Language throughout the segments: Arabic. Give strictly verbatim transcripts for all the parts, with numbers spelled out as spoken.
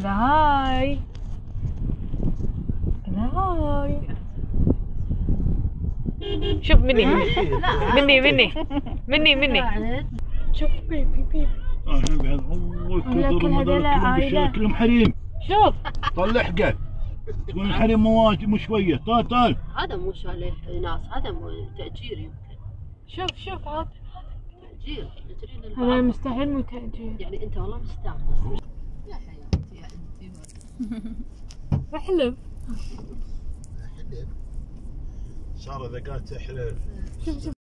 هلا هاي هلا هاي. شوف مني مني مني مني مني شوف بيبي بيبي. احنا بعد الله كل هذول عائلة كلهم حريم. شوف طلع حقه تقول الحريم مو مو شويه. طال طال هذا مو شغل ناس، هذا مو تأجير يمكن. شوف شوف هذا تأجير تأجير للبعض. هذا مستحيل مو تأجير. يعني انت والله مستانس يا حياتي يا انتي. احلف احلف صار اذا قالت احلف. شوف شوف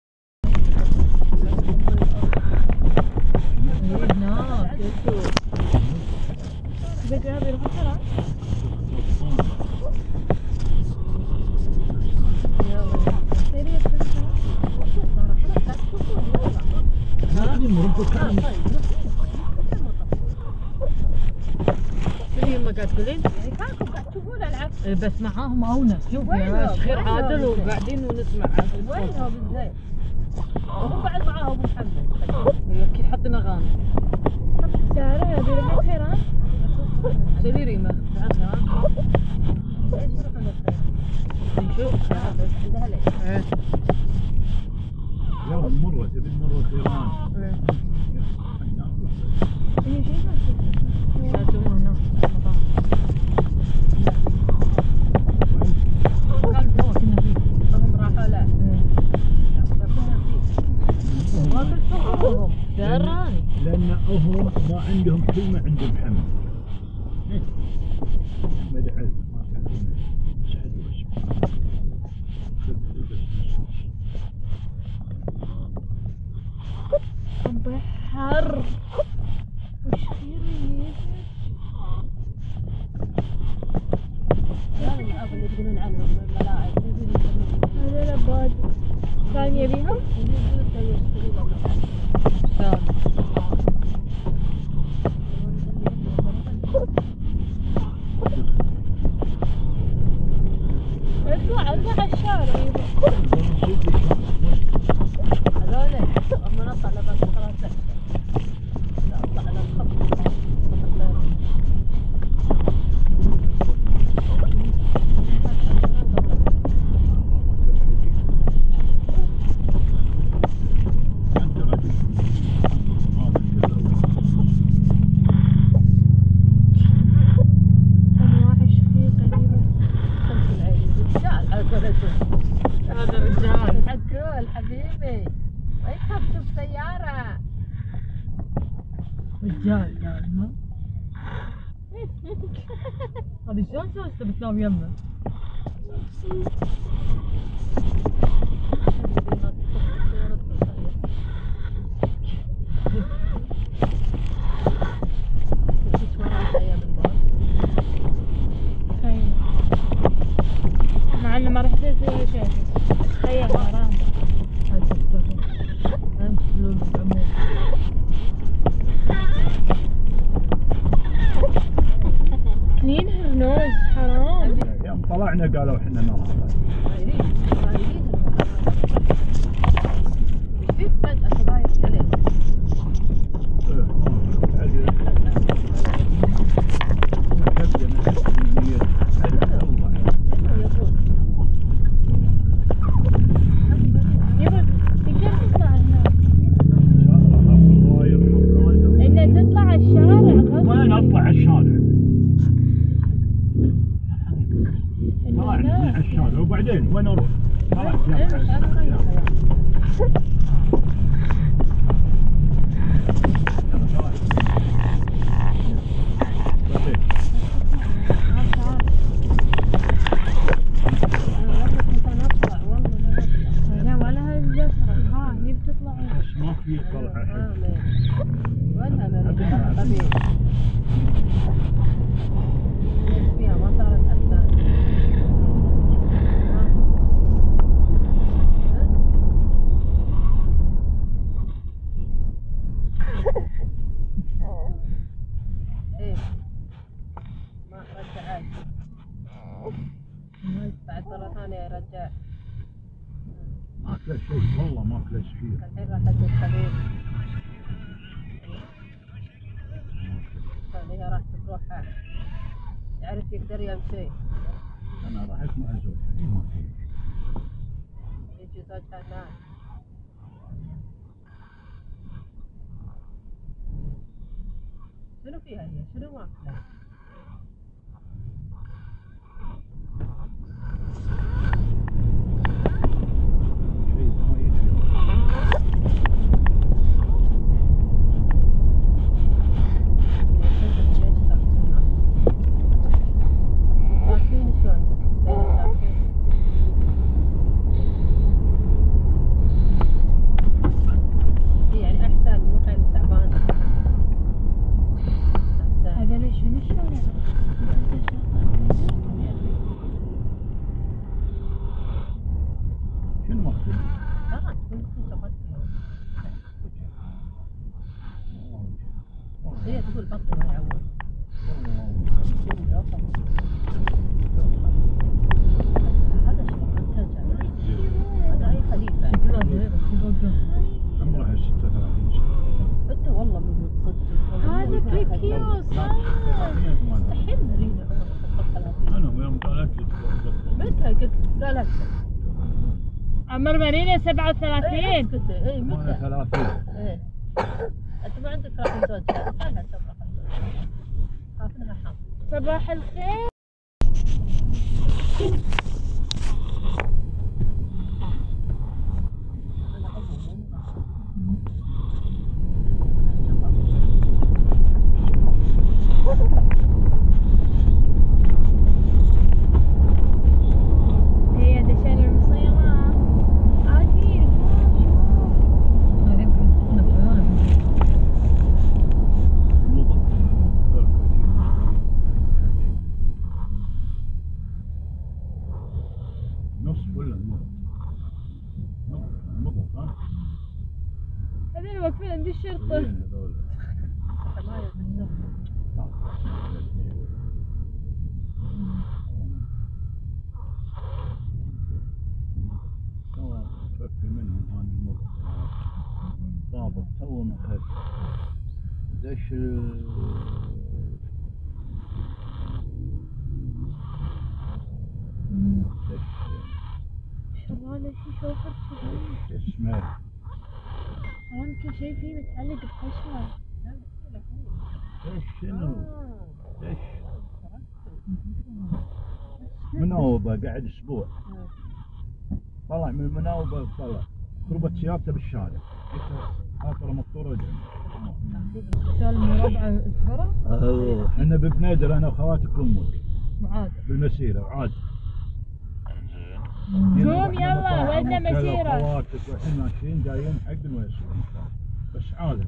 ما قاعد تقولين؟ يعني كانكم قاعد تشوفون العب بس معاهم اونس. شوف يا خير عادل وقاعدين ونسمع وينهم زين وهم بعد معاهم ابو محمد. اكيد حاطين اغاني. سارة يا بيري مو خير ها؟ سالي ريمه تعال ها. ايش رقم الخير؟ نشوف عندها ليش؟ يلا مروه تبي مروه خيران. هي شايفة شاتوه هنا قال فوق كنا فيه هم راحوا لا ما تلتقوا دراني لان هم ما عندهم كلمه عند محمد. محمد عز ما كان سعد بحر وش يريد؟ هذا الأب اللي تقولون عنهم الملاعب هذول بادي كان يبيهم؟ اطلع اطلع على الشارع هذول هم نطلع لبس خلاص لا اطلع على الخط. هذا رجال عقول حبيبي ما يخاف تشوف سيارة. رجال يعني هذه شلون سوسته بتنام يمه؟ مع انه ما راح يصير فيها شيء. تخيل حرام. كلين هير نوز حرام. يوم طلعنا قالوا احنا نرى. وبعدين وين اروح؟ خلاص ما في طلعه. وينها من طبيعي فيها ما صارت أبدا. ايه ما رجعت بعد مرة ثانية يرجع. ما اكل شيء والله ما اكل شيء. الحين راح ادي الخليل خليها راح تروح يقدر يمشي. انا راح اسمع زوجي. يجي زوجها هناك. شنو فيها هي؟ شنو ماكلة؟ هي تقول بطل ما يعود. هذا شيء منتجع. هذا أي خليفة. عمرها ستة وثلاثين سنة. أنت والله من صدق. هذا كيكيو صح. مستحيل نريد عمره أنا ويوم قالت لي متى قلت قالت عمر مارينا سبعة وثلاثين. قلت إيه متى؟ ثلاثين. إيه. أنت ما عندك راح زوجها. خلها تبرح الزوجها. خافنها حظ. صباح الخير. هي دشان المصيرة عادي. نص ولا نص؟ نص ها؟ هذول واقفين عند الشرطة. هذول. فك منهم هان المرة. ضابط تو مخرج. دش شغالة شي شوفر شغال. اسمه يمكن شي فيه متعلق بخشمة. ايش شنو؟ ايش؟ مناوبة قاعد اسبوع. طلع من المناوبة طلع. ضربت سيارته بالشارع. خاطره مقطورة جنب. شال مربع الفرع؟ اوه احنا ببنادر انا واخواتي كلمك. معاد. بالمسيرة وعاد. قوم يلا ودنا مسيرة. خواتك والحين ماشيين جايين حق الويسر بس عادي.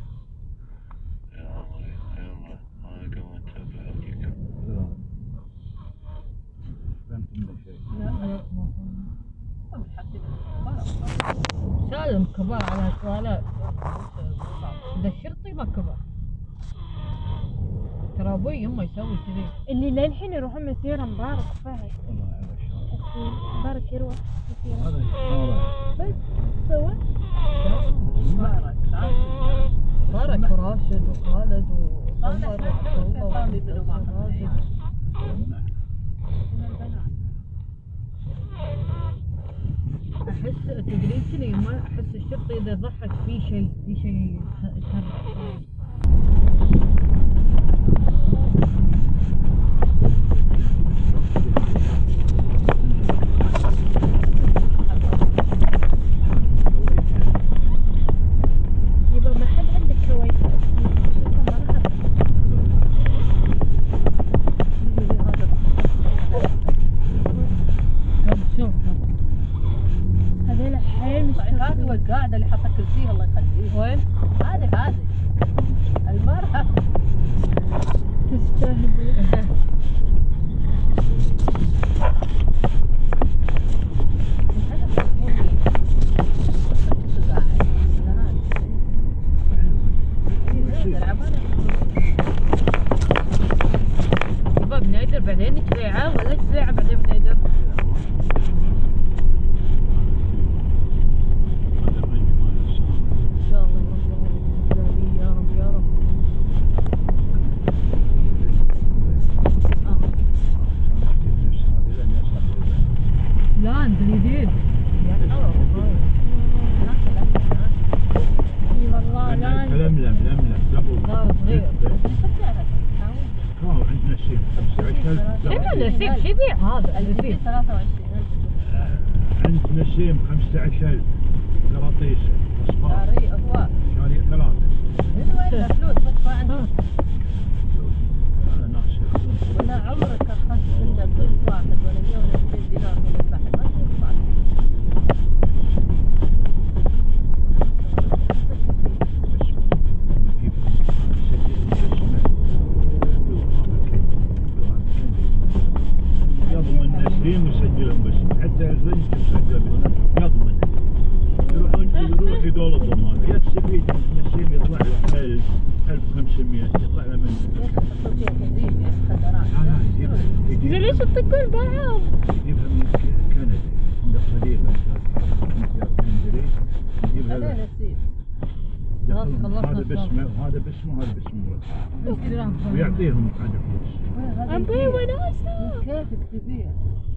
فهمت منه شيء. لا سالم كبار على سؤالات. اذا الشرطي ما كبر. ترى ابوي يمه يسوي كذي. اللي للحين يروحون مسيرة مبارك فهد. والله على الشارع. مبارك يروح مسيرة. هذا الشارع. بس سوى. مبارك مبارك وراشد وخالد وعمر وعبد الله ومازن. احس تدري شنو ما احس الشرطي اذا ضحك في شيء في شيء يتهرب. يبقى ما حد عندك كويس. شوف هذول حيل مش هذه والقاعدة اللي حاطة كرسي الله يخليه. وين؟ هذه هذه المرأة تستهبل. يبا بنادر بعدين تبيعه ولا تبيعه بعدين بنادر؟ ان شاء الله يا رب يا رب. نسيم شو يبيع هذا؟ اللي ثلاثة وعشرين ألف. عند نسيم خمسة عشر ألف قراطيس اصفار. شاري هو شاري ثلاثة. من وين فلوس بس ما عندك. هذا ناس ياخذون. ولا عمرك اخذت منه فلوس واحد ولا مية ولا مئتين دينار من البحر ما تدفع. يضمن نسيم ويسجلهم بس حتى البنت مسجله بس يضمن. يروحون يروح يقولبهم هذا يستفيد من نسيم يطلع له ألف ألف وخمسمية يطلع له منه. يا اخي تحصل فيها كثير يا خدرات. لا لا يجيبها زين ليش تطقون بعض؟ يجيبها من كندا عنده صديقه هندري يجيبها هذا له. نسيب. يدخلهم هذا باسمه وهذا باسمه وهذا باسمه ويعطيهم حاجه فلوس. أبي وناسة. كيفك تبيع؟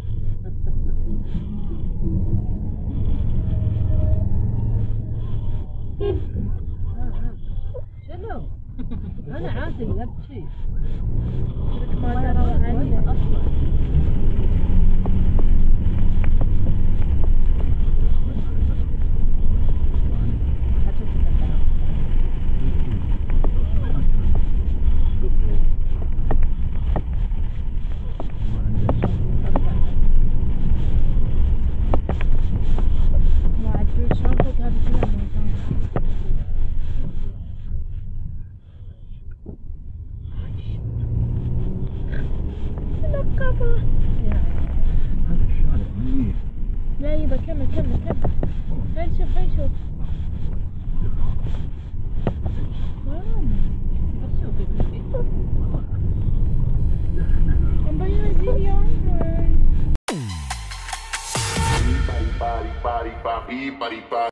شنو؟ أنا عادل يبكي. ما ترى عني. أصلا. هذا الشارع منير. لا يبا كمل كمل كمل. خلينا نشوف خلينا نشوف. مبين زين يا عمر. Body, body, body, body, body, body.